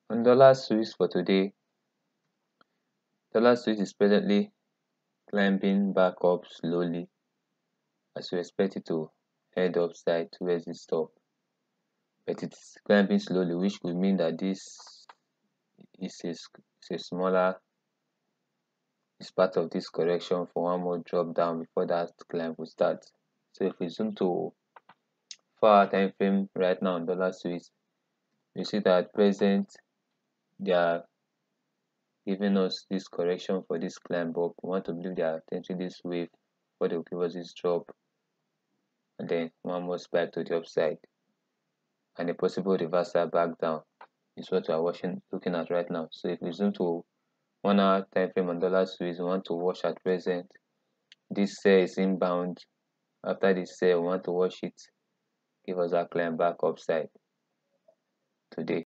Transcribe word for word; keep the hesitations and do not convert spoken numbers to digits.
On dollar swiss for today, dollar swiss is presently climbing back up slowly as we expect it to head upside towards the top, but it's climbing slowly, which could mean that this is a, is a smaller is part of this correction for one more drop down before that climb will start. So if we zoom to four hour time frame right now on dollar swiss, you see that at present they are giving us this correction for this climb up. We want to believe they are attempting this wave before they will give us this drop and then one more spike to the upside and a possible reversal back down is what we are watching looking at right now. So if we zoom to one hour time frame on dollar swiss, we want to watch at present this sell is inbound. After this sell, we want to watch it give us a climb back upside today.